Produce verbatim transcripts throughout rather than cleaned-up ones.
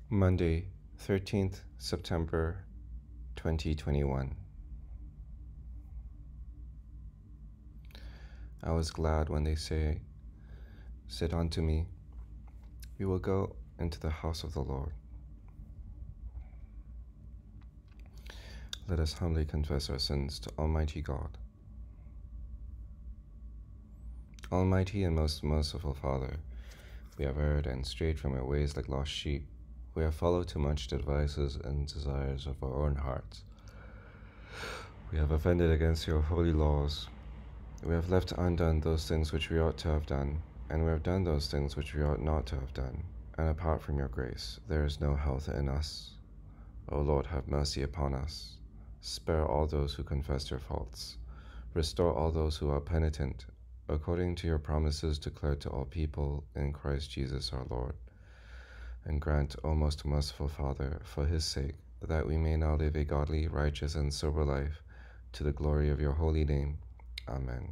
Monday, thirteenth September twenty twenty-one. I was glad when they say, said unto me, we will go into the house of the Lord. Let us humbly confess our sins to Almighty God. Almighty and most merciful Father, we have erred and strayed from your ways like lost sheep. We have followed too much the advices and desires of our own hearts. We have offended against your holy laws. We have left undone those things which we ought to have done, and we have done those things which we ought not to have done. And apart from your grace, there is no health in us. O Lord, have mercy upon us. Spare all those who confess their faults. Restore all those who are penitent, according to your promises declared to all people in Christ Jesus our Lord. And grant, O most merciful Father, for his sake, that we may now live a godly, righteous, and sober life, to the glory of your holy name. Amen.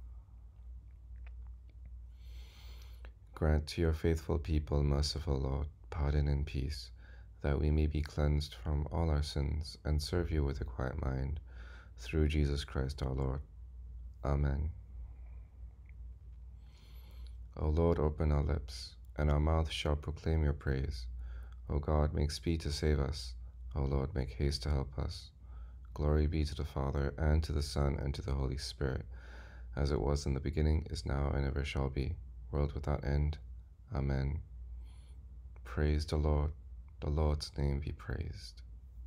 Grant to your faithful people, merciful Lord, pardon and peace, that we may be cleansed from all our sins and serve you with a quiet mind, through Jesus Christ our Lord. Amen. O Lord, open our lips, and our mouth shall proclaim your praise. O God, make speed to save us. O Lord, make haste to help us. Glory be to the Father, and to the Son, and to the Holy Spirit, as it was in the beginning, is now, and ever shall be, world without end. Amen. Praise the Lord. The Lord's name be praised.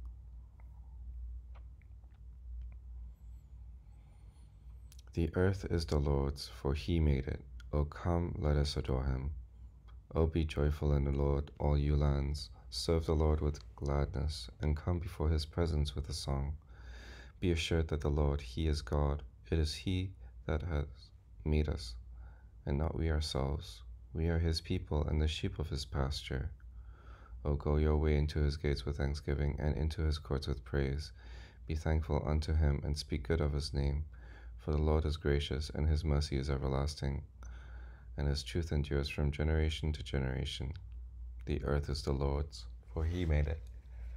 The earth is the Lord's, for he made it. O come, let us adore him. O be joyful in the Lord, all you lands. Serve the Lord with gladness, and come before his presence with a song. Be assured that the Lord, he is God. It is he that has made us, and not we ourselves. We are his people and the sheep of his pasture. O go your way into his gates with thanksgiving, and into his courts with praise. Be thankful unto him, and speak good of his name. For the Lord is gracious, and his mercy is everlasting, and his truth endures from generation to generation. The earth is the Lord's, for he made it.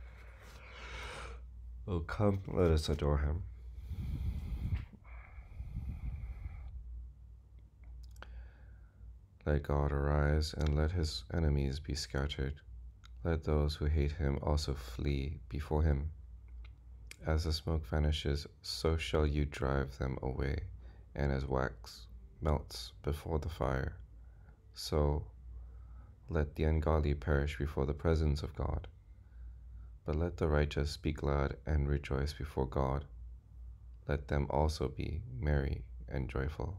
O come, let us adore him. Let God arise, and let his enemies be scattered. Let those who hate him also flee before him. As the smoke vanishes, so shall you drive them away, and as wax melts before the fire, so let the ungodly perish before the presence of God. But let the righteous be glad and rejoice before God. Let them also be merry and joyful.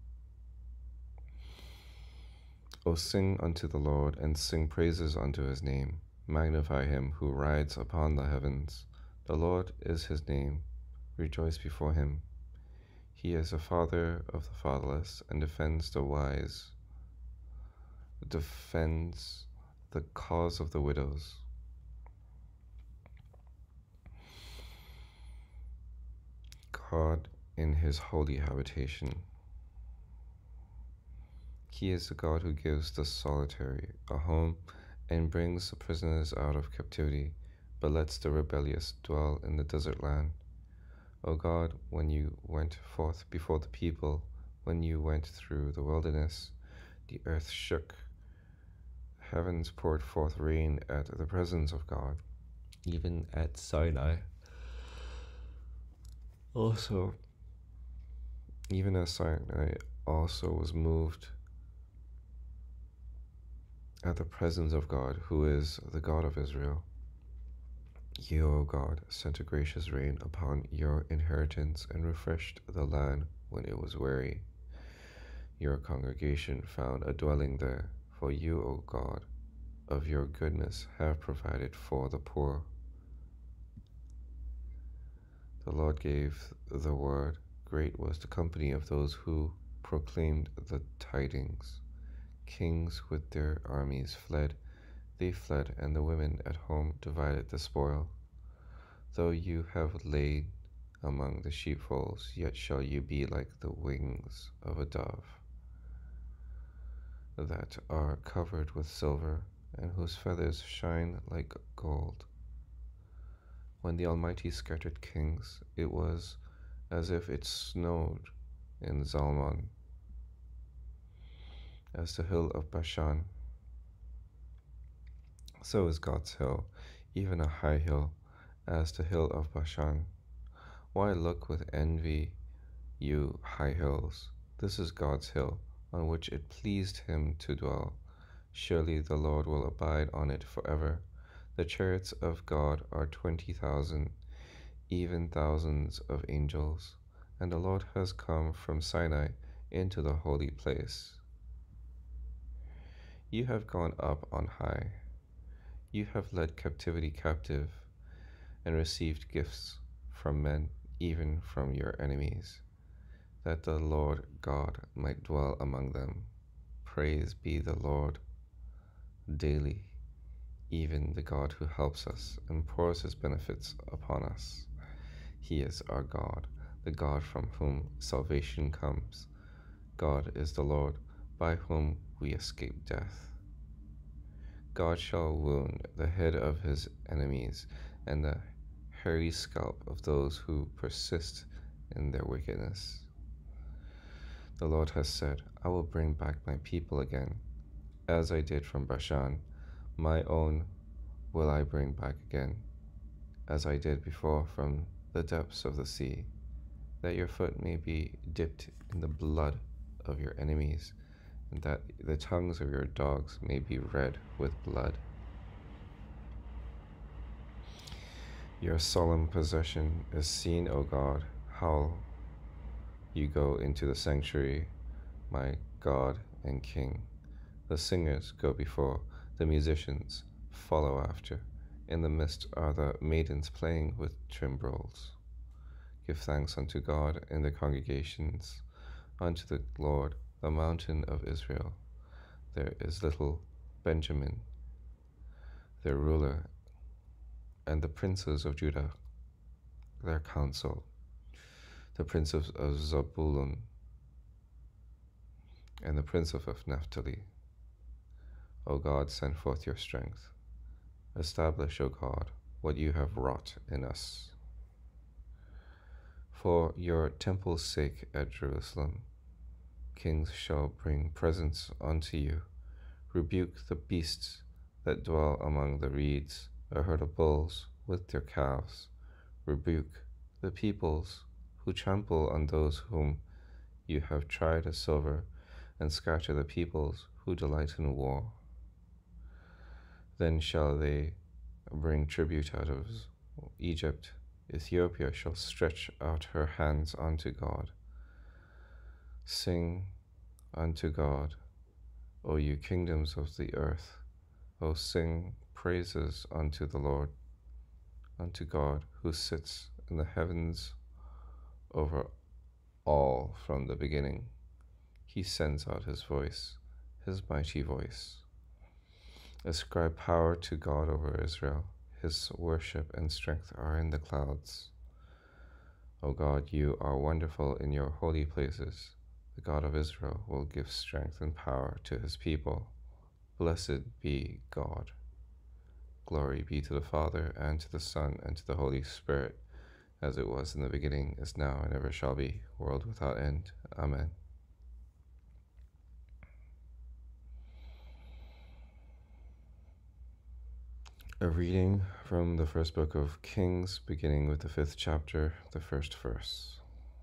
O sing unto the Lord, and sing praises unto his name. Magnify him who rides upon the heavens. The Lord is his name. Rejoice before him. He is the father of the fatherless, and defends the wise, defends the cause of the widows. God in his holy habitation. He is the God who gives the solitary a home, and brings the prisoners out of captivity, but lets the rebellious dwell in the desert land. O God, when you went forth before the people, when you went through the wilderness, the earth shook. Heavens poured forth rain at the presence of God, even at Sinai. Also, even as Sinai also was moved at the presence of God, who is the God of Israel. You, O God, sent a gracious rain upon your inheritance, and refreshed the land when it was weary. Your congregation found a dwelling there, for you, O God, of your goodness have provided for the poor. The Lord gave the word. Great was the company of those who proclaimed the tidings. Kings with their armies fled. They fled, and the women at home divided the spoil. Though you have laid among the sheepfolds, yet shall you be like the wings of a dove that are covered with silver. and whose feathers shine like gold. When the Almighty scattered kings, it was as if it snowed in Zalmon, as the hill of Bashan. So is God's hill, even a high hill, as the hill of Bashan. Why look with envy, you high hills? This is God's hill, on which it pleased him to dwell. Surely the Lord will abide on it forever. The chariots of God are twenty thousand, even thousands of angels. And the Lord has come from Sinai into the holy place. You have gone up on high. You have led captivity captive and received gifts from men, even from your enemies, that the Lord God might dwell among them. Praise be the Lord daily, even the God who helps us and pours his benefits upon us. He is our God, the God from whom salvation comes. God is the Lord, by whom we escape death. God shall wound the head of his enemies and the hairy scalp of those who persist in their wickedness. The Lord has said, I will bring back my people again, as I did from Bashan. My own will I bring back again, as I did before from the depths of the sea, that your foot may be dipped in the blood of your enemies, and that the tongues of your dogs may be red with blood. Your solemn possession is seen, O God, how you go into the sanctuary, my God and King. The singers go before, the musicians follow after. In the midst are the maidens playing with timbrels. Give thanks unto God in the congregations, unto the Lord, the mountain of Israel. There is little Benjamin, their ruler, and the princes of Judah, their council, the prince of Zabulon, and the prince of Naphtali. O God, send forth your strength. Establish, O God, what you have wrought in us. For your temple's sake at Jerusalem, kings shall bring presents unto you. Rebuke the beasts that dwell among the reeds, a herd of bulls with their calves. Rebuke the peoples who trample on those whom you have tried as silver, and scatter the peoples who delight in war. Then shall they bring tribute out of Egypt. Ethiopia shall stretch out her hands unto God. Sing unto God, O you kingdoms of the earth. O sing praises unto the Lord, unto God who sits in the heavens over all from the beginning. He sends out his voice, his mighty voice. Ascribe power to God over Israel. His worship and strength are in the clouds. O God, you are wonderful in your holy places. The God of Israel will give strength and power to his people. Blessed be God. Glory be to the Father, and to the Son, and to the Holy Spirit, as it was in the beginning, is now, and ever shall be, world without end. Amen. A reading from the first book of Kings, beginning with the fifth chapter, the first verse.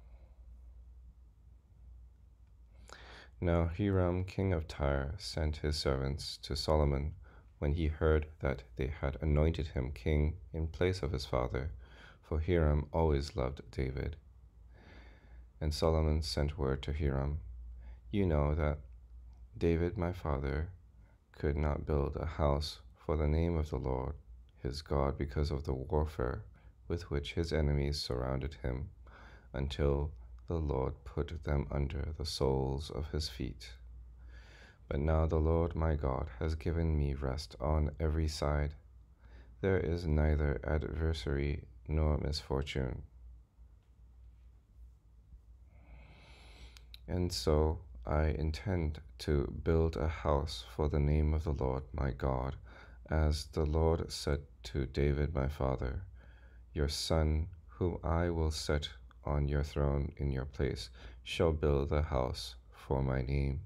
Now Hiram, king of Tyre, sent his servants to Solomon when he heard that they had anointed him king in place of his father, for Hiram always loved David. And Solomon sent word to Hiram, You know that David my father could not build a house for the name of the Lord, his God, because of the warfare with which his enemies surrounded him, until the Lord put them under the soles of his feet. But now the Lord my God has given me rest on every side. There is neither adversary nor misfortune. And so I intend to build a house for the name of the Lord my God, as the Lord said to David my father. Your son, whom I will set on your throne in your place, shall build a house for my name.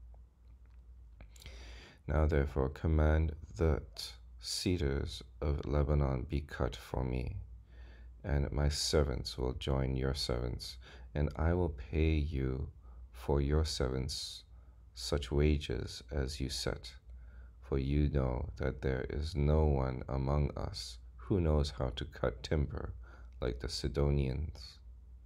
Now therefore command that cedars of Lebanon be cut for me, and my servants will join your servants, and I will pay you for your servants such wages as you set. For you know that there is no one among us who knows how to cut timber like the Sidonians.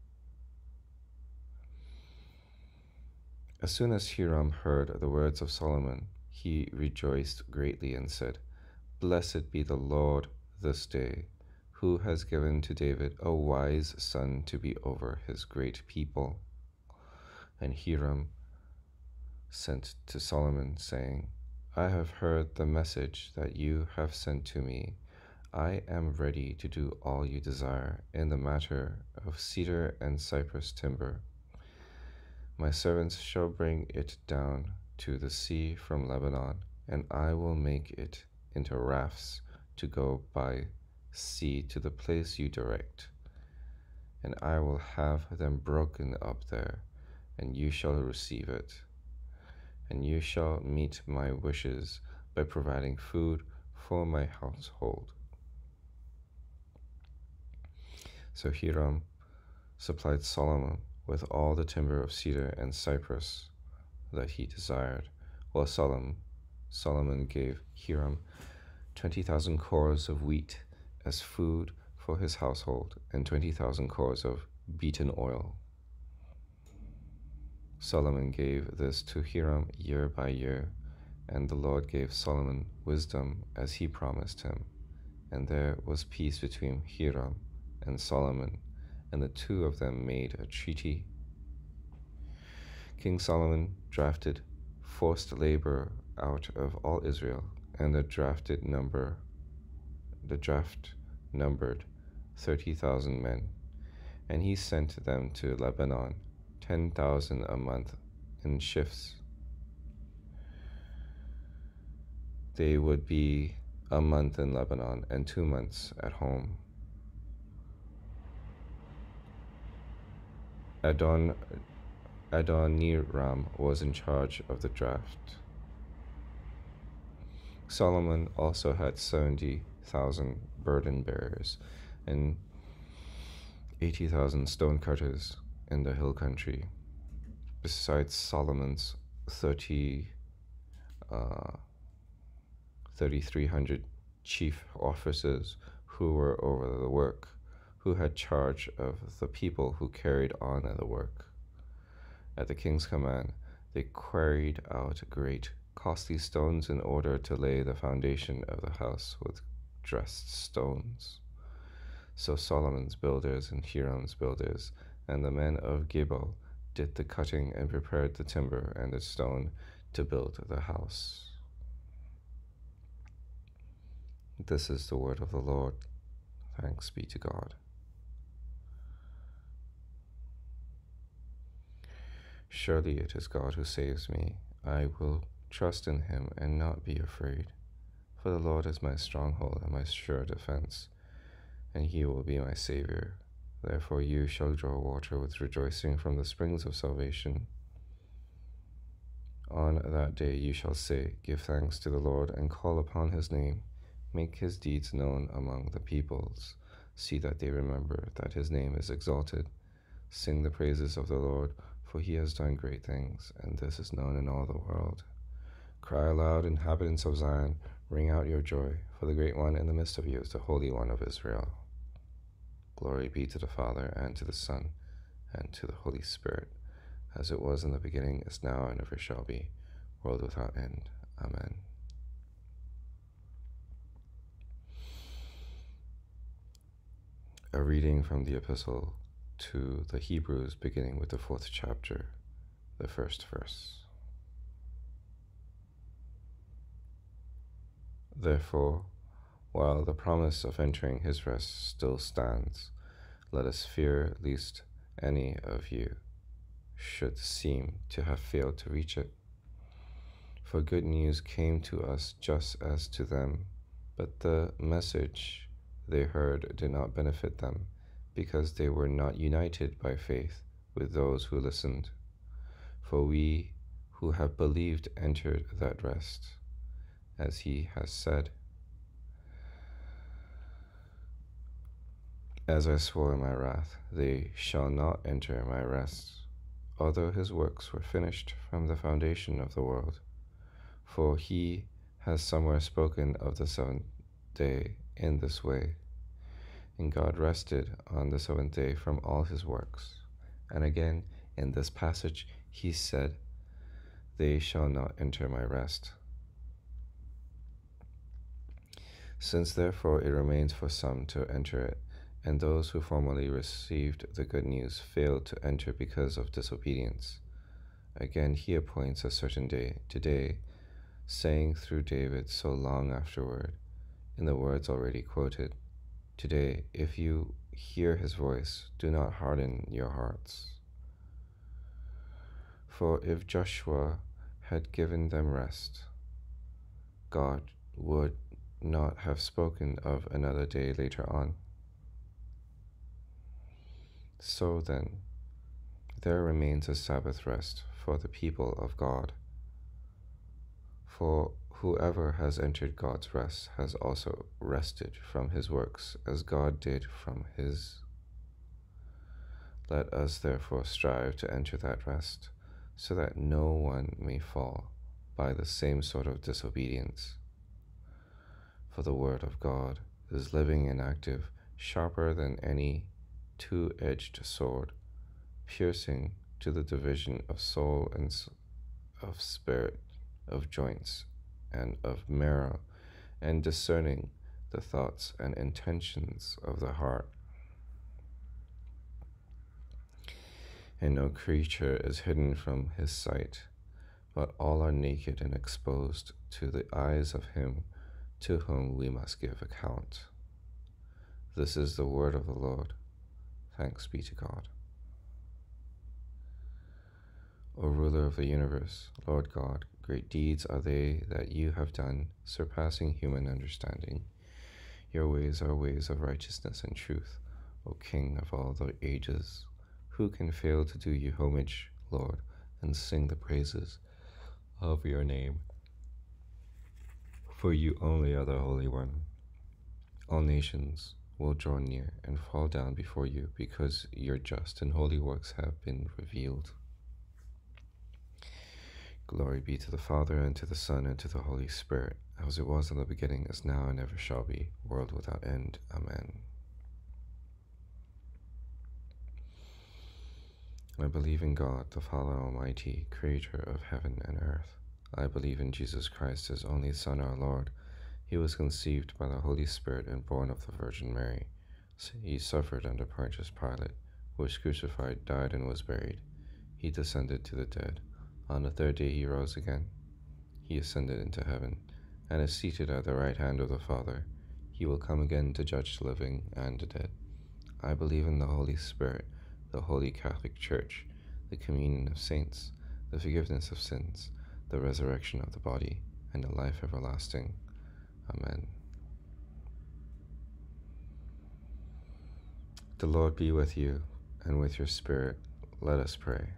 As soon as Hiram heard the words of Solomon, he rejoiced greatly and said, Blessed be the Lord this day, who has given to David a wise son to be over his great people. And Hiram sent to Solomon, saying, I have heard the message that you have sent to me. I am ready to do all you desire in the matter of cedar and cypress timber. My servants shall bring it down to the sea from Lebanon, and I will make it into rafts to go by sea to the place you direct. And I will have them broken up there, and you shall receive it. And you shall meet my wishes by providing food for my household. So Hiram supplied Solomon with all the timber of cedar and cypress that he desired, while Solomon, Solomon gave Hiram twenty thousand cores of wheat as food for his household, and twenty thousand cores of beaten oil. Solomon gave this to Hiram year by year, and the Lord gave Solomon wisdom as he promised him. And there was peace between Hiram and Solomon, and the two of them made a treaty. King Solomon drafted forced labor out of all Israel, and the drafted number, the draft numbered thirty thousand men, and he sent them to Lebanon, ten thousand a month in shifts. They would be a month in Lebanon and two months at home. Adon, Adoniram was in charge of the draft. Solomon also had seventy thousand burden bearers and eighty thousand stone cutters in the hill country, besides Solomon's thirty, uh, thirty-three hundred chief officers who were over the work, who had charge of the people who carried on the work. At the king's command, they quarried out great, costly stones in order to lay the foundation of the house with dressed stones. So Solomon's builders and Hiram's builders and the men of Gebal did the cutting and prepared the timber and the stone to build the house. This is the word of the Lord. Thanks be to God. Surely it is God who saves me. I will trust in him and not be afraid. For the Lord is my stronghold and my sure defense, and he will be my Savior. Therefore you shall draw water with rejoicing from the springs of salvation. On that day you shall say, Give thanks to the Lord and call upon his name. Make his deeds known among the peoples. See that they remember that his name is exalted. Sing the praises of the Lord, for he has done great things, and this is known in all the world. Cry aloud, inhabitants of Zion, ring out your joy, for the great one in the midst of you is the Holy One of Israel. Glory be to the Father, and to the Son, and to the Holy Spirit, as it was in the beginning, is now, and ever shall be, world without end. Amen. A reading from the Epistle to the Hebrews, beginning with the fourth chapter, the first verse. Therefore, while the promise of entering his rest still stands, let us fear lest any of you, should seem to have failed to reach it. For good news came to us just as to them, but the message they heard did not benefit them, because they were not united by faith with those who listened. For we who have believed entered that rest, as he has said, "As I swore in my wrath, they shall not enter my rest," although his works were finished from the foundation of the world. For he has somewhere spoken of the seventh day in this way, "And God rested on the seventh day from all his works." And again, in this passage, he said, "They shall not enter my rest." Since therefore it remains for some to enter it, and those who formerly received the good news failed to enter because of disobedience, again he appoints a certain day, today, saying through David so long afterward, in the words already quoted, "Today, if you hear his voice, do not harden your hearts." For if Joshua had given them rest, God would not have spoken of another day later on. So then, there remains a Sabbath rest for the people of God. For whoever has entered God's rest has also rested from his works as God did from his. Let us therefore strive to enter that rest, so that no one may fall by the same sort of disobedience. For the word of God is living and active, sharper than any two-edged sword, piercing to the division of soul and of spirit, of joints and of marrow, and discerning the thoughts and intentions of the heart. And no creature is hidden from his sight, but all are naked and exposed to the eyes of him to whom we must give account. This is the word of the Lord. Thanks be to God. O ruler of the universe, Lord God, great deeds are they that you have done, surpassing human understanding. Your ways are ways of righteousness and truth, O King of all the ages. Who can fail to do you homage, Lord, and sing the praises of your name? For you only are the Holy One. All nations will draw near and fall down before you, because your just and holy works have been revealed. Glory be to the Father, and to the Son, and to the Holy Spirit, as it was in the beginning, is now, and ever shall be, world without end. Amen. I believe in God, the Father Almighty, creator of heaven and earth. I believe in Jesus Christ, his only Son, our Lord. He was conceived by the Holy Spirit and born of the Virgin Mary. He suffered under Pontius Pilate, was crucified, died, and was buried. He descended to the dead. On the third day he rose again. He ascended into heaven, and is seated at the right hand of the Father. He will come again to judge the living and the dead. I believe in the Holy Spirit, the Holy Catholic Church, the communion of saints, the forgiveness of sins, the resurrection of the body, and the life everlasting. Amen. The Lord be with you, and with your spirit. Let us pray.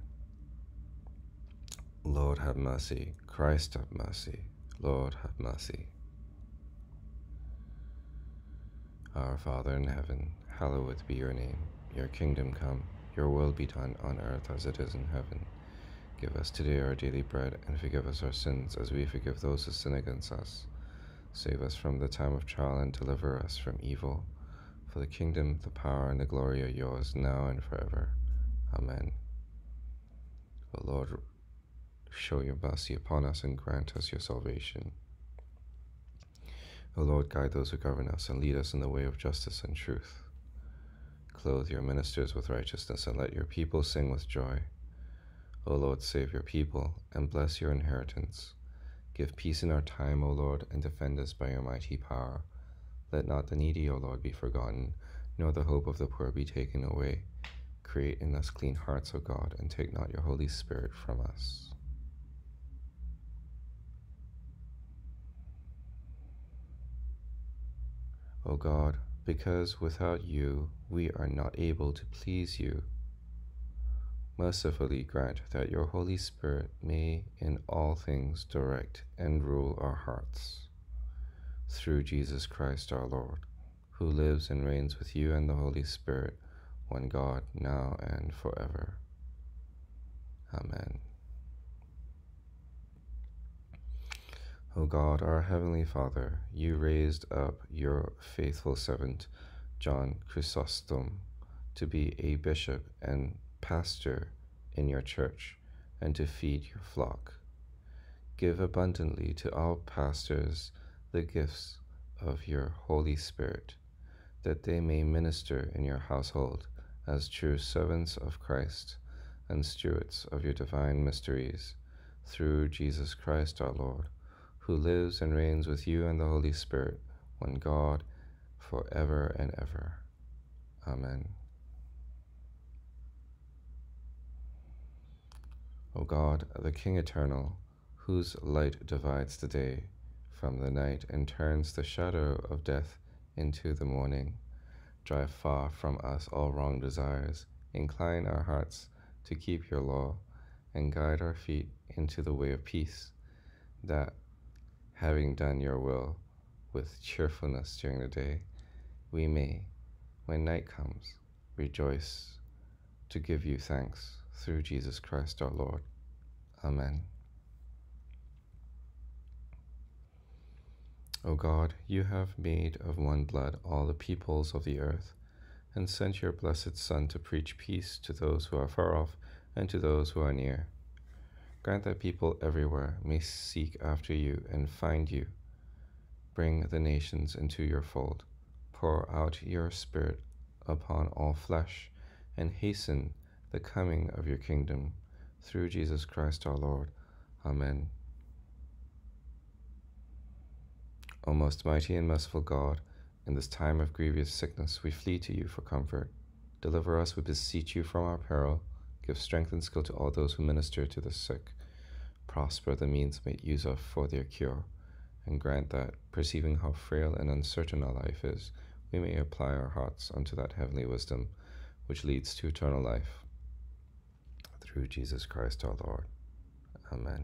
Lord, have mercy. Christ, have mercy. Lord, have mercy. Our Father in heaven, hallowed be your name. Your kingdom come, your will be done on earth as it is in heaven. Give us today our daily bread, and forgive us our sins as we forgive those who sin against us. Save us from the time of trial, and deliver us from evil. For the kingdom, the power, and the glory are yours, now and forever. Amen. O Lord, show your mercy upon us, and grant us your salvation. O Lord, guide those who govern us, and lead us in the way of justice and truth. Clothe your ministers with righteousness, and let your people sing with joy. O Lord, save your people, and bless your inheritance. Give peace in our time, O Lord, and defend us by your mighty power. Let not the needy, O Lord, be forgotten, nor the hope of the poor be taken away. create in us clean hearts, O God, and take not your Holy Spirit from us. O God, because without you we are not able to please you, mercifully grant that your Holy Spirit may in all things direct and rule our hearts. Through Jesus Christ our Lord, who lives and reigns with you and the Holy Spirit, one God, now and forever. Amen. O God, our heavenly Father, you raised up your faithful servant, John Chrysostom, to be a bishop and pastor in your church, and to feed your flock. Give abundantly to our pastors the gifts of your Holy Spirit, that they may minister in your household as true servants of Christ and stewards of your divine mysteries, through Jesus Christ our Lord, who lives and reigns with you and the Holy Spirit, one God, for ever and ever. Amen. O God, the King eternal, whose light divides the day from the night and turns the shadow of death into the morning, drive far from us all wrong desires, incline our hearts to keep your law, and guide our feet into the way of peace, that, having done your will with cheerfulness during the day, we may, when night comes, rejoice to give you thanks through Jesus Christ our Lord. Amen. O God, you have made of one blood all the peoples of the earth, and sent your blessed Son to preach peace to those who are far off and to those who are near. Grant that people everywhere may seek after you and find you. Bring the nations into your fold. Pour out your Spirit upon all flesh, and hasten the coming of your kingdom. Through Jesus Christ our Lord. Amen. O most mighty and merciful God, in this time of grievous sickness we flee to you for comfort. Deliver us, we beseech you, from our peril. Give strength and skill to all those who minister to the sick. Prosper the means made use of for their cure, and grant that, perceiving how frail and uncertain our life is, we may apply our hearts unto that heavenly wisdom which leads to eternal life. Through Jesus Christ our Lord. Amen.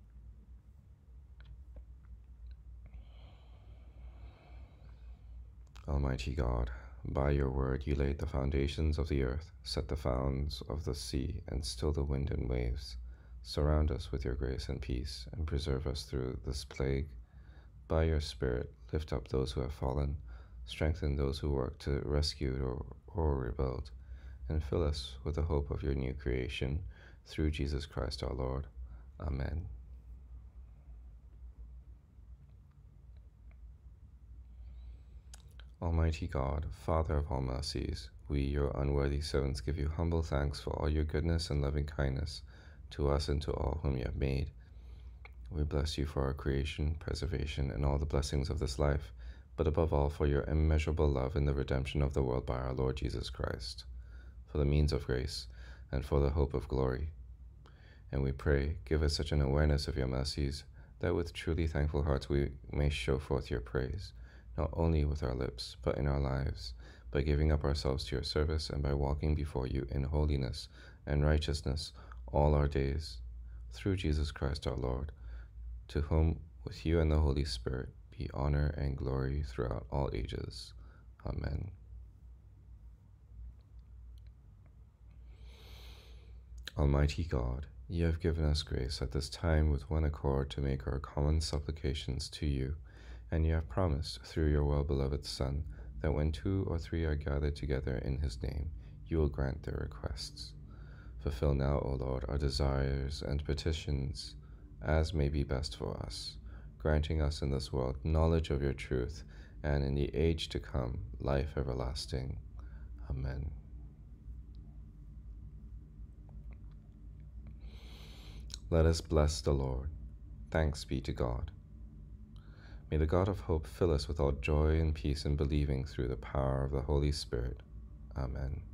Almighty God, by your word you laid the foundations of the earth, set the fountains of the sea, and still the wind and waves. Surround us with your grace and peace, and preserve us through this plague. By your Spirit, lift up those who have fallen, strengthen those who work to rescue or, or rebuild, and fill us with the hope of your new creation, through Jesus Christ our Lord. Amen. Almighty God, Father of all mercies, we, your unworthy servants, give you humble thanks for all your goodness and loving kindness to us and to all whom you have made. We bless you for our creation, preservation, and all the blessings of this life, but above all for your immeasurable love in the redemption of the world by our Lord Jesus Christ, for the means of grace, and for the hope of glory. And we pray, give us such an awareness of your mercies, that with truly thankful hearts we may show forth your praise, not only with our lips, but in our lives, by giving up ourselves to your service and by walking before you in holiness and righteousness all our days, through Jesus Christ our Lord, to whom, with you and the Holy Spirit, be honor and glory throughout all ages. Amen. Almighty God, you have given us grace at this time with one accord to make our common supplications to you, and you have promised, through your well-beloved Son, that when two or three are gathered together in his name, you will grant their requests. Fulfill now, O Lord, our desires and petitions, as may be best for us, granting us in this world knowledge of your truth, and in the age to come, life everlasting. Amen. Let us bless the Lord. Thanks be to God. May the God of hope fill us with all joy and peace in believing through the power of the Holy Spirit. Amen.